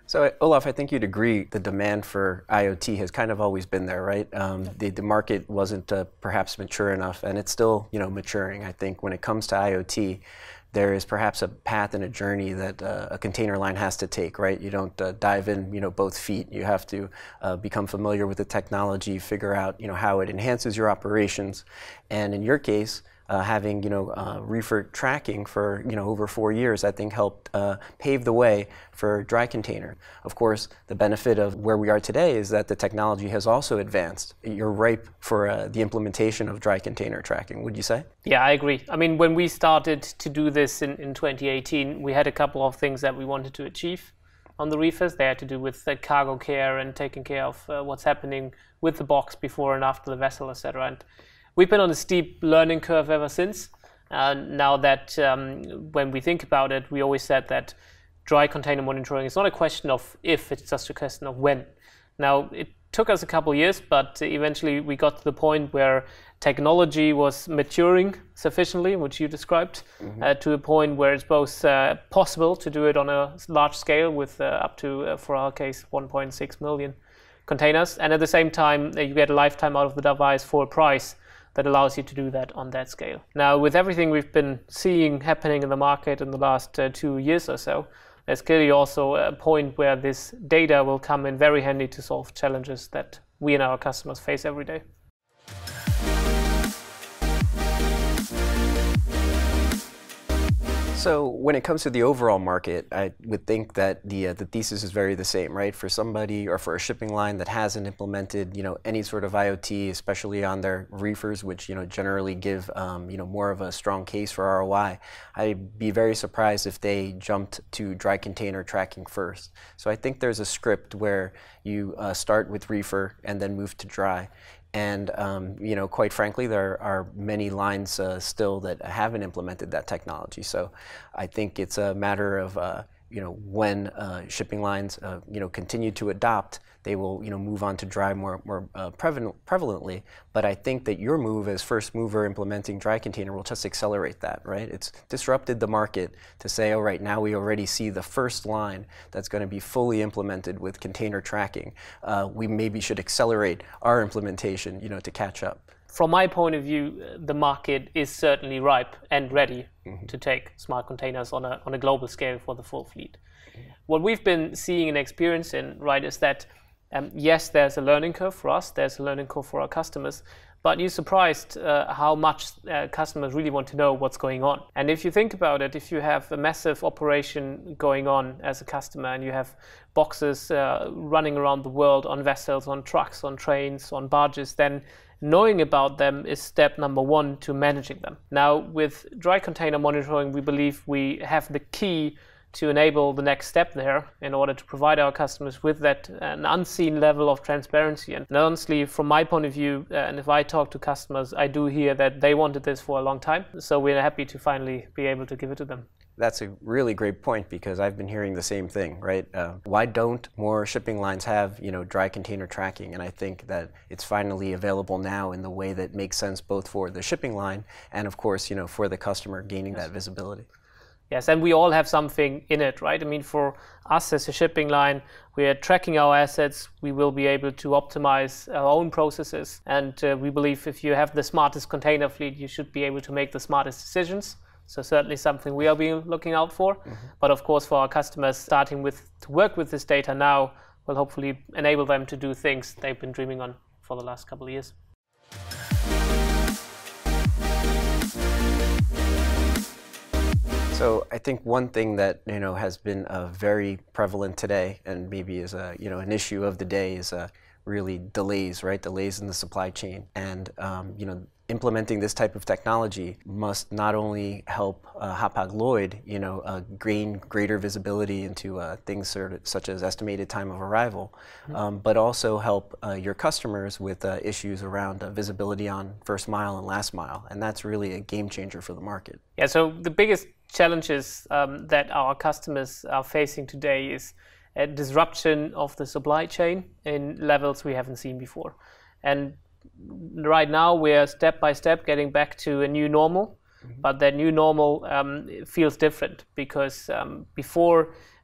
So, Olaf, I think you'd agree the demand for IoT has kind of always been there, right? The market wasn't perhaps mature enough, and it's still, maturing. I think when it comes to IoT, there is perhaps a path and a journey that a container line has to take, right? You don't dive in, both feet. You have to become familiar with the technology, figure out, how it enhances your operations, and in your case, having reefer tracking for over 4 years, I think helped pave the way for dry container. Of course, the benefit of where we are today is that the technology has also advanced. You're ripe for the implementation of dry container tracking, would you say? Yeah, I agree. I mean, when we started to do this in 2018, we had a couple of things that we wanted to achieve on the reefers. They had to do with cargo care and taking care of what's happening with the box before and after the vessel, etc. And we've been on a steep learning curve ever since. Now that when we think about it, we always said that dry container monitoring is not a question of if, it's just a question of when. Now, it took us a couple of years, but eventually we got to the point where technology was maturing sufficiently, which you described, to a point where it's both possible to do it on a large scale with up to, for our case, 1.6 million containers. And at the same time, you get a lifetime out of the device for a price that allows you to do that on that scale. Now, with everything we've been seeing happening in the market in the last 2 years or so, there's clearly also a point where this data will come in very handy to solve challenges that we and our customers face every day. So when it comes to the overall market, I would think that the thesis is very the same, right? For somebody or for a shipping line that hasn't implemented, any sort of IoT, especially on their reefers, which generally give more of a strong case for ROI, I'd be very surprised if they jumped to dry container tracking first. So I think there's a script where you start with reefer and then move to dry. And quite frankly, there are many lines still that haven't implemented that technology. So I think it's a matter of when shipping lines continue to adopt, they will move on to dry more prevalently. But I think that your move as first mover implementing dry container will just accelerate that, right? It's disrupted the market to say, all right, now we already see the first line that's going to be fully implemented with container tracking. We maybe should accelerate our implementation, to catch up. From my point of view, the market is certainly ripe and ready to take smart containers on a global scale for the full fleet. What we've been seeing and experiencing, right, is that yes, there's a learning curve for us, there's a learning curve for our customers, but you're surprised how much customers really want to know what's going on. And if you think about it, if you have a massive operation going on as a customer and you have boxes running around the world on vessels, on trucks, on trains, on barges, then knowing about them is step number one to managing them. Now, with dry container monitoring, we believe we have the key to enable the next step there in order to provide our customers with that an unseen level of transparency. And honestly, from my point of view, and if I talk to customers, I do hear that they wanted this for a long time. So we're happy to finally be able to give it to them. That's a really great point because I've been hearing the same thing, right? Why don't more shipping lines have, dry container tracking? And I think that it's finally available now in the way that makes sense both for the shipping line and, of course, for the customer gaining that visibility. Yes, and we all have something in it, right? I mean, for us as a shipping line, we are tracking our assets. We will be able to optimize our own processes. And we believe if you have the smartest container fleet, you should be able to make the smartest decisions. So certainly something we are being looking out for. But of course, for our customers, starting to work with this data now will hopefully enable them to do things they've been dreaming on for the last couple of years. So I think one thing that has been very prevalent today, and maybe is an issue of the day, is really delays, right? Delays in the supply chain, and implementing this type of technology must not only help Hapag-Lloyd, gain greater visibility into things such as estimated time of arrival, but also help your customers with issues around visibility on first mile and last mile, and that's really a game changer for the market. Yeah. So the biggest challenges that our customers are facing today is a disruption of the supply chain in levels we haven't seen before. And right now we're step by step getting back to a new normal, but that new normal feels different because before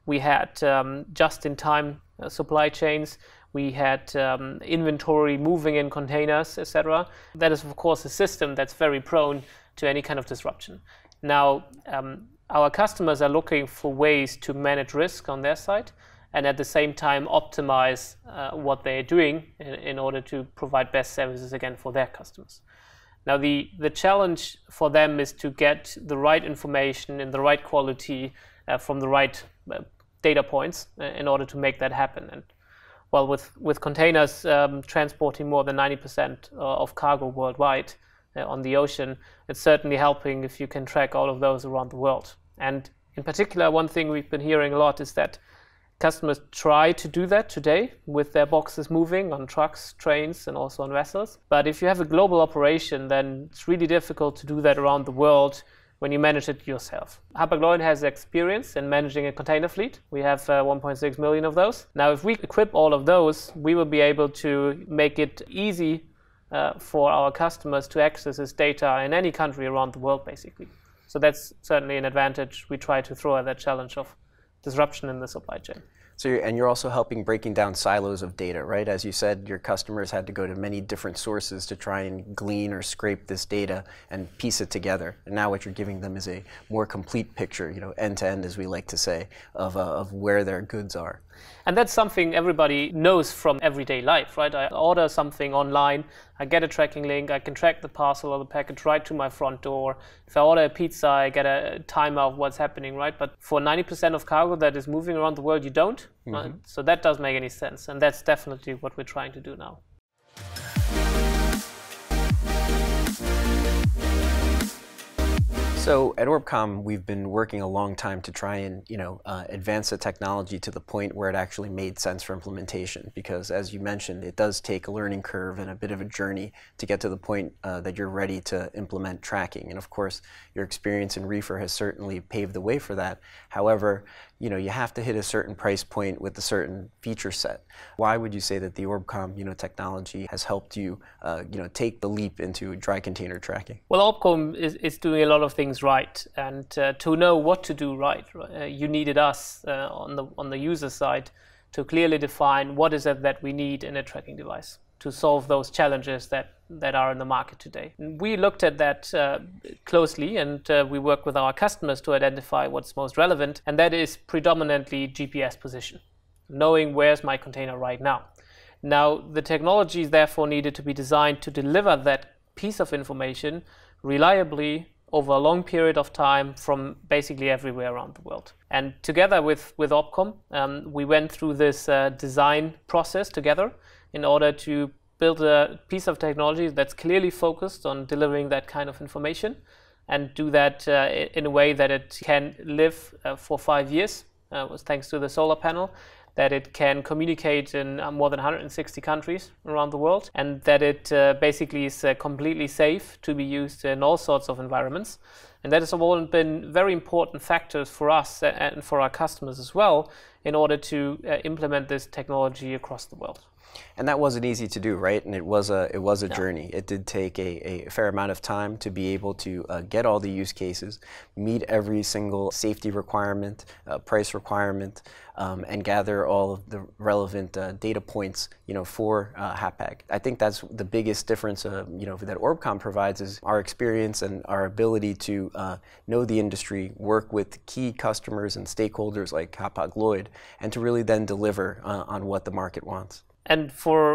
we had just-in-time supply chains, we had inventory moving in containers, etc. That is, of course, a system that's very prone to any kind of disruption. Now, our customers are looking for ways to manage risk on their side and at the same time optimize what they're doing in order to provide best services again for their customers. Now, the challenge for them is to get the right information in the right quality from the right data points in order to make that happen. And well, with containers transporting more than 90% of cargo worldwide on the ocean, it's certainly helping if you can track all of those around the world. And in particular, one thing we've been hearing a lot is that customers try to do that today with their boxes moving on trucks, trains, and also on vessels. But if you have a global operation, then it's really difficult to do that around the world when you manage it yourself. Hapag-Lloyd has experience in managing a container fleet. We have 1.6 million of those. Now, if we equip all of those, we will be able to make it easy for our customers to access this data in any country around the world, basically. So that's certainly an advantage we try to throw at that challenge of disruption in the supply chain. So you're also helping breaking down silos of data, right? As you said, your customers had to go to many different sources to try and glean or scrape this data and piece it together. And now what you're giving them is a more complete picture, end to end, as we like to say, of where their goods are. And that's something everybody knows from everyday life, right? I order something online, I get a tracking link, I can track the parcel or the package right to my front door. If I order a pizza, I get a timer of what's happening, right? But for 90% of cargo that is moving around the world, you don't. Right? So that doesn't make any sense. And that's definitely what we're trying to do now. So at ORBCOMM, we've been working a long time to try and advance the technology to the point where it actually made sense for implementation. Because as you mentioned, it does take a learning curve and a bit of a journey to get to the point that you're ready to implement tracking. And of course, your experience in reefer has certainly paved the way for that. However, you have to hit a certain price point with a certain feature set. Why would you say that the ORBCOMM technology has helped you take the leap into dry container tracking? Well, ORBCOMM is doing a lot of things right, and to know what to do right, you needed us on the user side to clearly define what is it that we need in a tracking device to solve those challenges that are in the market today. And we looked at that closely, and we work with our customers to identify what's most relevant, and that is predominantly GPS position, knowing where's my container right now. Now, the technology therefore needed to be designed to deliver that piece of information reliably over a long period of time from basically everywhere around the world. And together with ORBCOMM, we went through this design process together in order to build a piece of technology that's clearly focused on delivering that kind of information and do that in a way that it can live for 5 years, thanks to the solar panel, that it can communicate in more than 160 countries around the world, and that it basically is completely safe to be used in all sorts of environments. And that has all been very important factors for us and for our customers as well in order to implement this technology across the world. And that wasn't easy to do, right? And it was a journey. It did take a fair amount of time to be able to get all the use cases, meet every single safety requirement, price requirement, and gather all of the relevant data points, for Hapag. I think that's the biggest difference, that ORBCOMM provides is our experience and our ability to know the industry, work with key customers and stakeholders like Hapag-Lloyd, and to really then deliver on what the market wants. And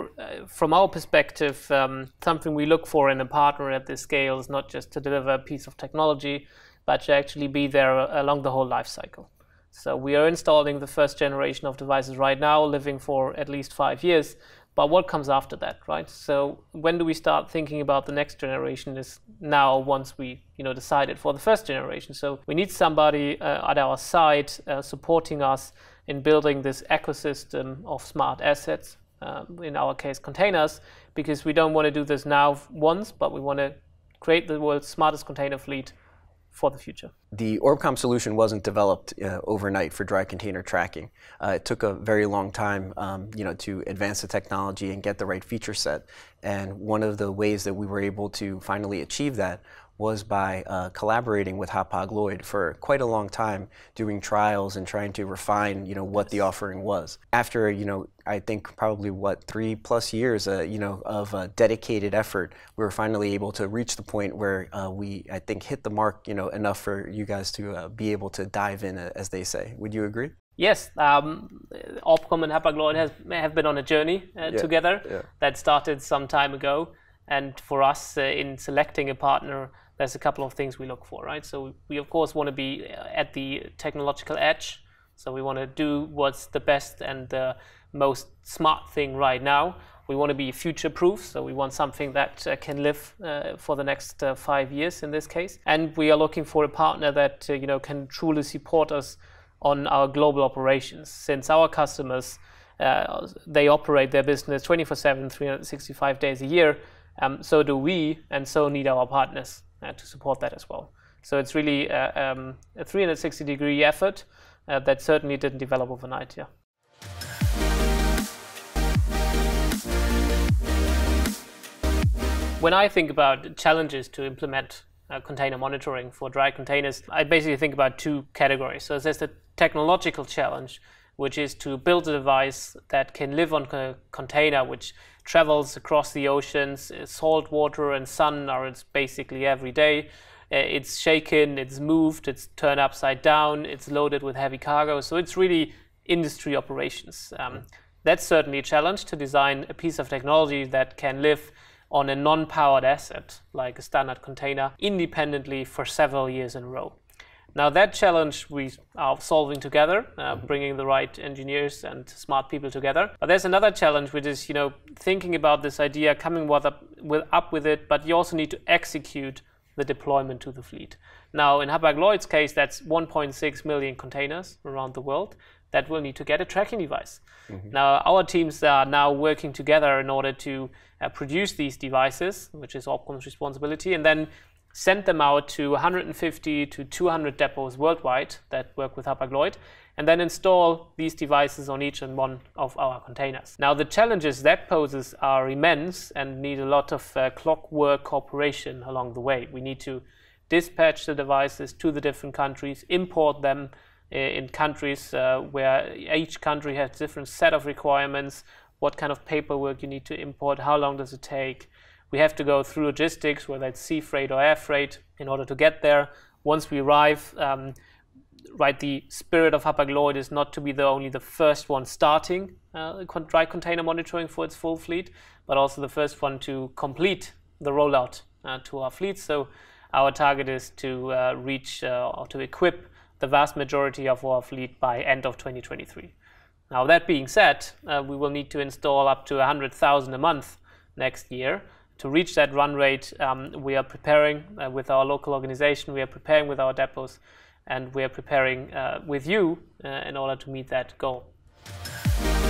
from our perspective, something we look for in a partner at this scale is not just to deliver a piece of technology, but to actually be there along the whole life cycle. So we are installing the first generation of devices right now, living for at least 5 years. But what comes after that, right? So when do we start thinking about the next generation is now once we decided for the first generation. So we need somebody at our side supporting us in building this ecosystem of smart assets, in our case containers, because we don't want to do this now once, but we want to create the world's smartest container fleet for the future. The ORBCOMM solution wasn't developed overnight for dry container tracking. It took a very long time to advance the technology and get the right feature set. And one of the ways that we were able to finally achieve that was by collaborating with Hapag-Lloyd for quite a long time, doing trials and trying to refine, what the offering was. After, I think probably 3+ years, of dedicated effort, we were finally able to reach the point where we, I think, hit the mark, enough for you guys to be able to dive in, as they say. Would you agree? Yes, ORBCOMM and Hapag-Lloyd have been on a journey together that started some time ago. And for us, in selecting a partner, there's a couple of things we look for, right? So we of course want to be at the technological edge. So we want to do what's the best and the most smart thing right now. We want to be future-proof, so we want something that can live for the next 5 years in this case. And we are looking for a partner that can truly support us on our global operations, since our customers, they operate their business 24/7, 365 days a year. So do we, and so need our partners to support that as well. So it's really a 360-degree effort that certainly didn't develop overnight. Yeah. When I think about challenges to implement container monitoring for dry containers, I basically think about two categories. So there's the technological challenge, which is to build a device that can live on a container which travels across the oceans. Salt water and sun are it's basically every day. It's shaken, it's moved, it's turned upside down, it's loaded with heavy cargo. So it's really industry operations. That's certainly a challenge, to design a piece of technology that can live on a non-powered asset, like a standard container, independently for several years in a row. Now that challenge we are solving together, bringing the right engineers and smart people together. But there's another challenge, which is thinking about this idea, coming up with it, but you also need to execute the deployment to the fleet. Now in Hapag-Lloyd's case, that's 1.6 million containers around the world that will need to get a tracking device. Now our teams are now working together in order to produce these devices, which is ORBCOMM's responsibility, and then send them out to 150 to 200 depots worldwide that work with Hapag-Lloyd, and then install these devices on each and one of our containers. Now the challenges that poses are immense and need a lot of clockwork cooperation along the way. We need to dispatch the devices to the different countries, import them in countries where each country has a different set of requirements, what kind of paperwork you need to import, how long does it take. We have to go through logistics, whether it's sea freight or air freight, in order to get there. Once we arrive, the spirit of Hapag-Lloyd is not to be only the first one starting dry container monitoring for its full fleet, but also the first one to complete the rollout to our fleet. So our target is to reach or to equip the vast majority of our fleet by end of 2023. Now that being said, we will need to install up to 100,000 a month next year. To reach that run rate, we are preparing with our local organization, we are preparing with our depots, and we are preparing with you in order to meet that goal.